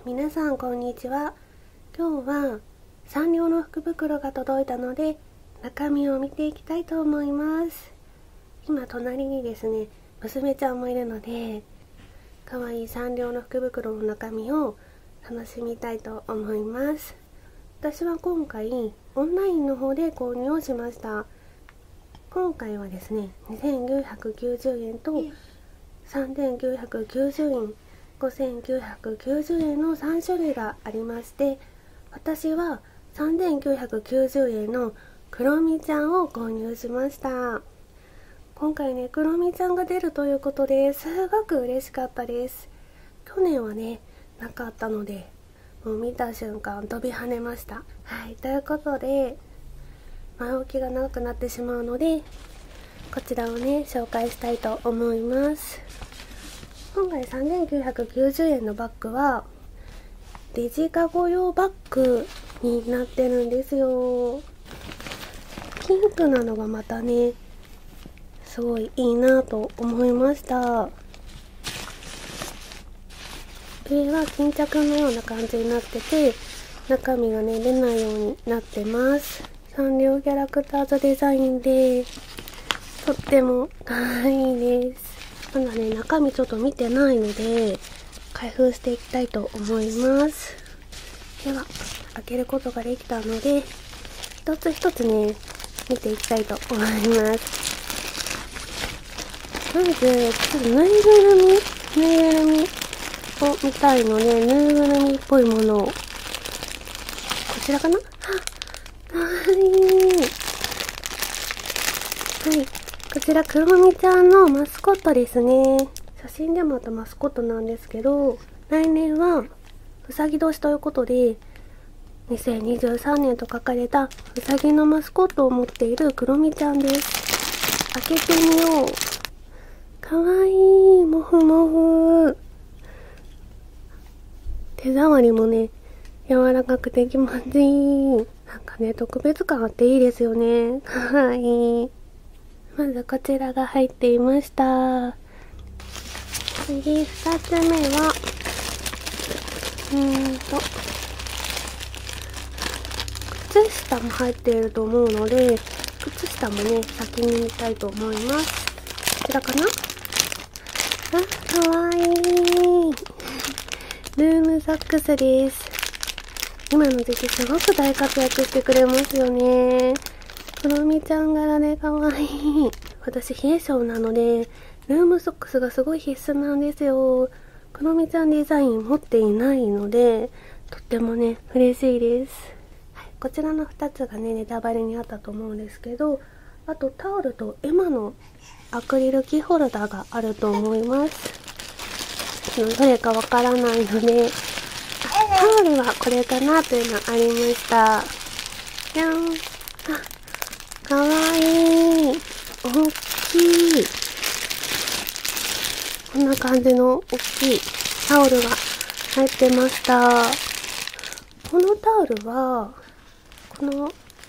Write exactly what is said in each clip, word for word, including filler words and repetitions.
皆さんこんにちは。今日はサンリオの福袋が届いたので中身を見ていきたいと思います。今隣にですね娘ちゃんもいるので、かわいいサンリオの福袋の中身を楽しみたいと思います。私は今回オンラインの方で購入をしました。今回はですねにせんきゅうひゃくきゅうじゅうえんとさんぜんきゅうひゃくきゅうじゅうえん、ごせんきゅうひゃくきゅうじゅうえんのさん種類がありまして、私はさんぜんきゅうひゃくきゅうじゅうえんのクロミちゃんを購入しました。今回ねクロミちゃんが出るということですごく嬉しかったです。去年はねなかったので、もう見た瞬間飛び跳ねました。はい、ということで前置きが長くなってしまうのでこちらをね紹介したいと思います。今回さんぜんきゅうひゃくきゅうじゅうえんのバッグはデジカゴ用バッグになってるんですよ。ピンクなのがまたねすごいいいなと思いました。上は巾着のような感じになってて、中身がね出ないようになってます。サンリオキャラクターズデザインでとっても可愛いです。まだね中身ちょっと見てないので開封していきたいと思います。では開けることができたので一つ一つね見ていきたいと思います。まずちょっとぬいぐるみぬいぐるみを見たいので、ぬいぐるみっぽいものをこちらかな。あ、かわいい。はい、こちらクロミちゃんのマスコットですね。写真でもあったマスコットなんですけど、来年はうさぎ年ということでにせんにじゅうさんねんと書かれたうさぎのマスコットを持っているクロミちゃんです。開けてみよう。かわいい。もふもふ。手触りもね柔らかくて気持ちいい。なんかね特別感あっていいですよね。かわいい。まずこちらが入っていました。次二つ目はうーんと靴下も入っていると思うので、靴下もね先に見たいと思います。こちらかな。あ、かわいい。ルームソックスです。今の時期すごく大活躍してくれますよね。クロミちゃん柄でかわいい。私冷え性なのでルームソックスがすごい必須なんですよ。クロミちゃんデザイン持っていないのでとってもね嬉しいです。はい、こちらのふたつがねネタバレにあったと思うんですけど、あとタオルとエマのアクリルキーホルダーがあると思います。どれかわからないので、タオルはこれかなというのありました。じゃん。あ、かわいい。大きい。こんな感じの大きいタオルが入ってました。このタオルはこの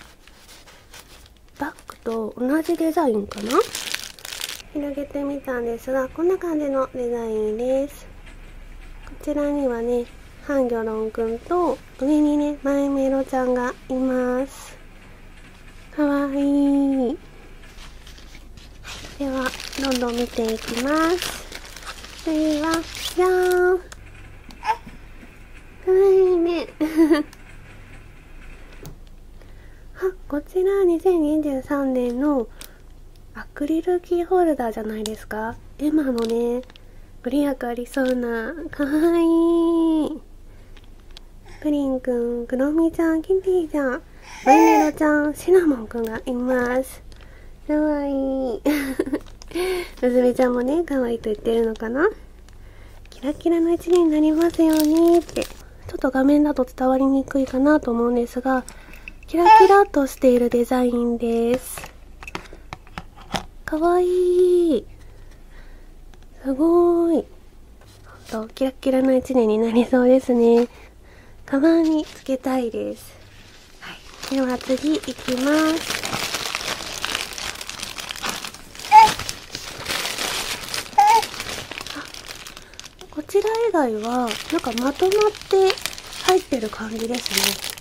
バッグと同じデザインかな。広げてみたんですが、こんな感じのデザインです。こちらにはねハンギョロンくんと上にねマイメロちゃんがいます。かわいい。ではどんどん見ていきます。次はじゃーん。かわいいね。あ、こちらにせんにじゅうさんねんのアクリルキーホルダーじゃないですか。エマのねご利益ありそうなかわいい。プリンくん、クロミちゃん、キティちゃん、マイメロちゃん、シナモンくんがいます。かわいい。娘ちゃんもねかわいいと言ってるのかな。キラキラの一年になりますようにって。ちょっと画面だと伝わりにくいかなと思うんですが、キラキラとしているデザインです。かわいい。すごーい。ほんとキラキラの一年になりそうですね。カバンにつけたいです。はい、では次いきます。こちら外はなんかまとまって入ってる感じですね。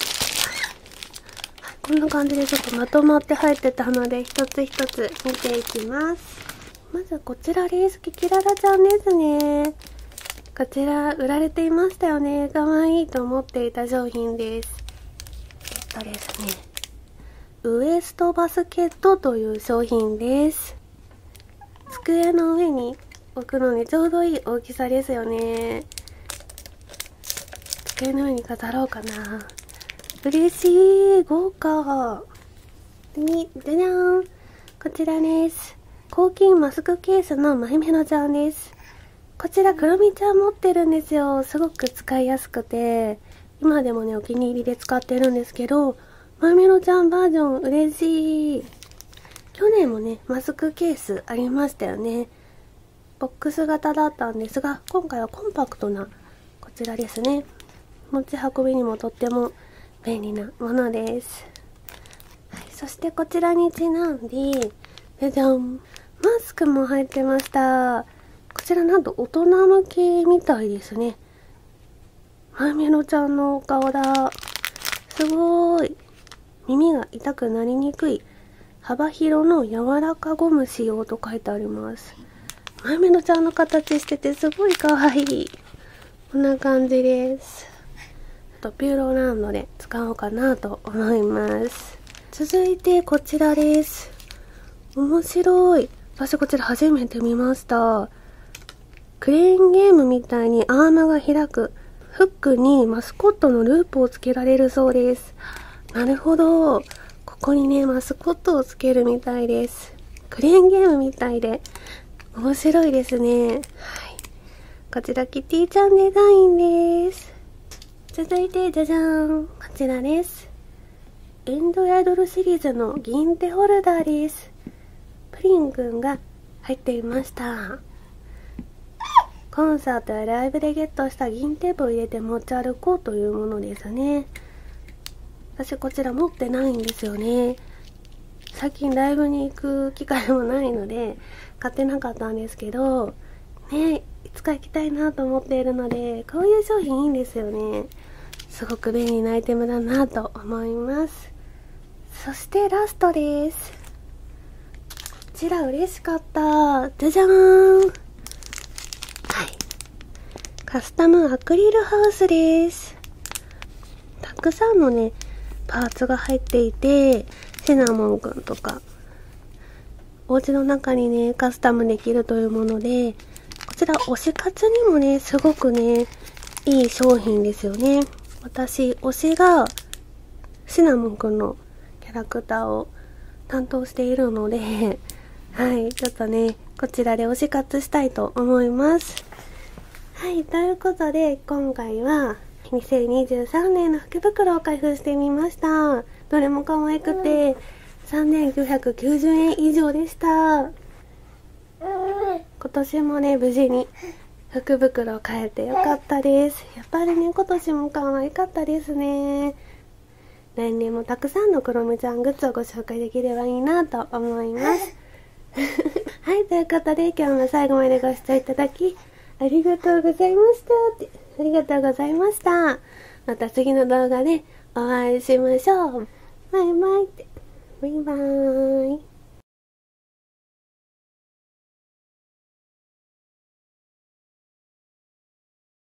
こんな感じでちょっとまとまって入ってたので、一つ一つ見ていきます。まずこちらです。キキララちゃんですね。こちら売られていましたよね。かわいいと思っていた商品です。えっとですね、ウエストバスケットという商品です。机の上に置くのにちょうどいい大きさですよね。机の上に飾ろうかな。嬉しい、豪華。に、じゃじゃーん。こちらです。抗菌マスクケースのマイメロちゃんです。こちらクロミちゃん持ってるんですよ。すごく使いやすくて、今でもねお気に入りで使ってるんですけど、マイメロちゃんバージョン嬉しい。去年もねマスクケースありましたよね。ボックス型だったんですが、今回はコンパクトなこちらですね。持ち運びにもとっても便利なものです。はい、そしてこちらにちなんで、じゃじゃん、マスクも入ってました。こちらなんと大人向けみたいですね。マイメロちゃんのお顔だ。すごーい。耳が痛くなりにくい幅広の柔らかゴム使用と書いてあります。マイメロちゃんの形しててすごいかわいい。こんな感じです。あとピューロランドで使おうかなと思います。続いてこちらです。面白い。私こちら初めて見ました。クレーンゲームみたいにアームが開くフックにマスコットのループをつけられるそうです。なるほど。ここにねマスコットをつけるみたいです。クレーンゲームみたいで面白いですね。はい。こちらキティちゃんデザインです。続いてじゃじゃーん。こちらです。エンドヤドルシリーズの銀手ホルダーです。プリンくんが入っていました。コンサートやライブでゲットした銀テープを入れて持ち歩こうというものですね。私こちら持ってないんですよね。最近ライブに行く機会もないので買ってなかったんですけど、ね、いつか行きたいなと思っているので、こういう商品いいんですよね。すごく便利なアイテムだなと思います。そしてラストです。こちら嬉しかった。じゃじゃーん。カスタムアクリルハウスです。たくさんのねパーツが入っていて、シナモンくんとかお家の中にねカスタムできるというもので、こちら推し活にもねすごくねいい商品ですよね。私推しがシナモンくんのキャラクターを担当しているので、はいちょっとねこちらで推し活したいと思います。はい、ということで今回はにせんにじゅうさんねんの福袋を開封してみました。どれも可愛くてさんぜんきゅうひゃくきゅうじゅうえん以上でした。今年もね無事に福袋を買えてよかったです。やっぱりね今年も可愛かったですね。来年もたくさんのクロムちゃんグッズをご紹介できればいいなと思いますはい、ということで今日も最後までご視聴いただきありがとうございましたって。ありがとうございました。また次の動画でお会いしましょう。バイバイって。バイバーイ。